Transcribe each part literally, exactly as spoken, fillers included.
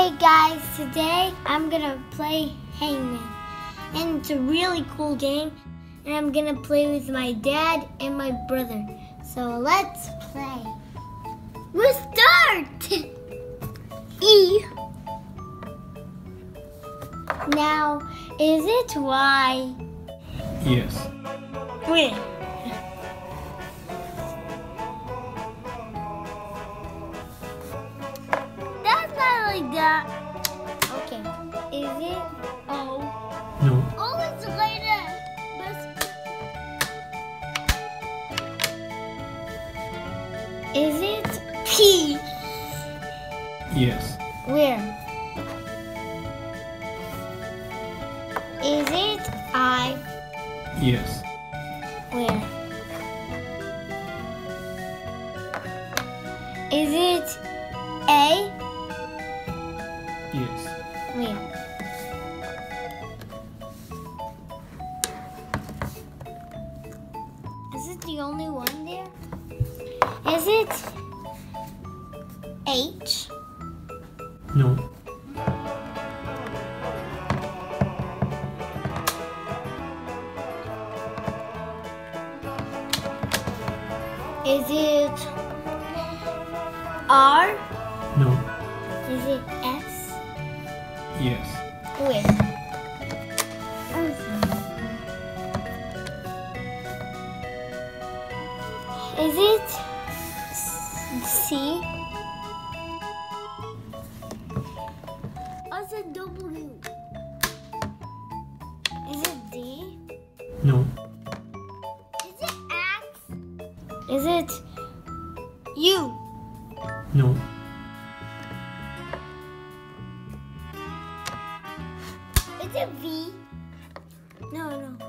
Hey guys, today I'm gonna play Hangman, and it's a really cool game, and I'm gonna play with my dad and my brother. So let's play. We'll start! E. Now, is it Y? Yes. Wait. That's not like that. Okay. Is it O? No. O is later. Is it P? Yes. Where? Is it I? Yes. Where? Is it A? Yes. Where? Is it the only one there? Is it H? No. Is it R? No. Is it S? Yes. Where? Is it C? Or is it W? Is it D? No. Is it X? Is it U? No. Is it V? No, no.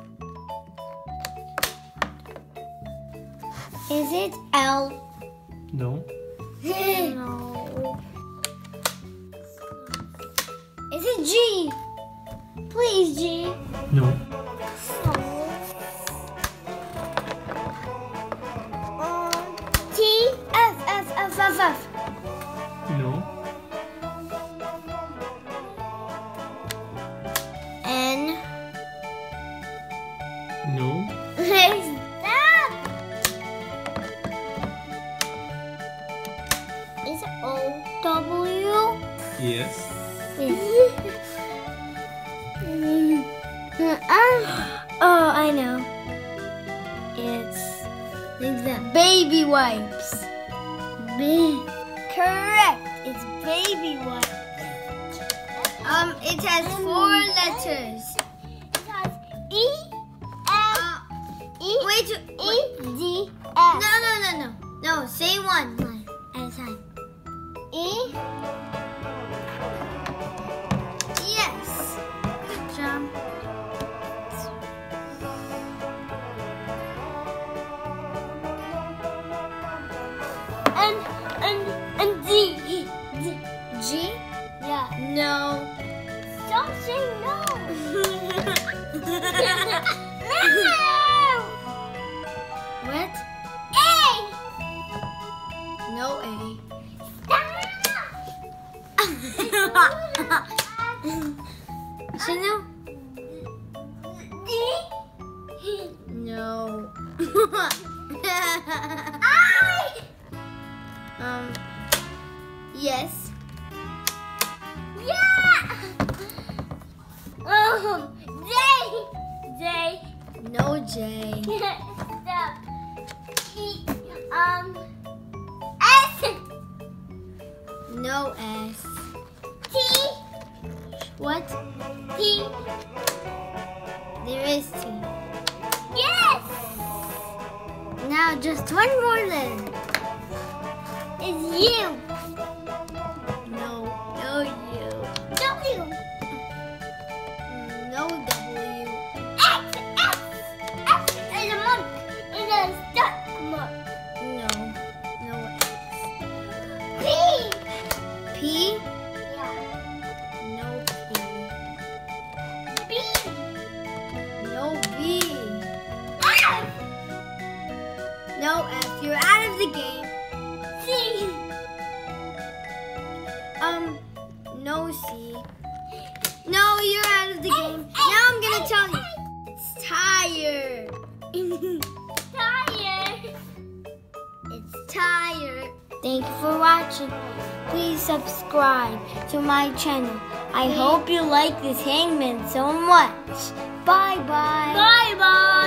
Is it L? No. No. Is it G? Please, G. No. Um, T? F, F, F, F, F. No. N? No. Stop! Is it O? W? Yes. Oh, I know. It's like that. Baby wipes. Ba- Correct. It's baby wipes. Um, it has four letters. It has E, F, E, wait, E, D, F. No, no, no, no. No, say one. One at a time. E. Yes. Good job. And and and D. D. G? Yeah. No. Stop saying no. No. What? A. No A. Stop. Say no. D. No. I. Um. Yes. Yeah. Oh, J. J. No J. Stop. E. Um. S. No S. T. What? T. There is T. Yes. Now just one more letter. It's U. No, no U. W. No W. X, X, X is a monk. It's a stuck monk. No, no X. P. P? Yeah. No P. B. No B. F. No F. You're out of the game. C. No, C. No, you're out of the game. Now I'm gonna tell you. It's tired. Tired. It's tired. Thank you for watching. Please subscribe to my channel. I hope you like this hangman so much. Bye bye. Bye bye.